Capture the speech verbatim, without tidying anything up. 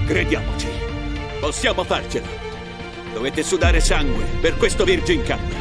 Crediamoci. Possiamo farcela. Dovete sudare sangue per questo Virgin Cup.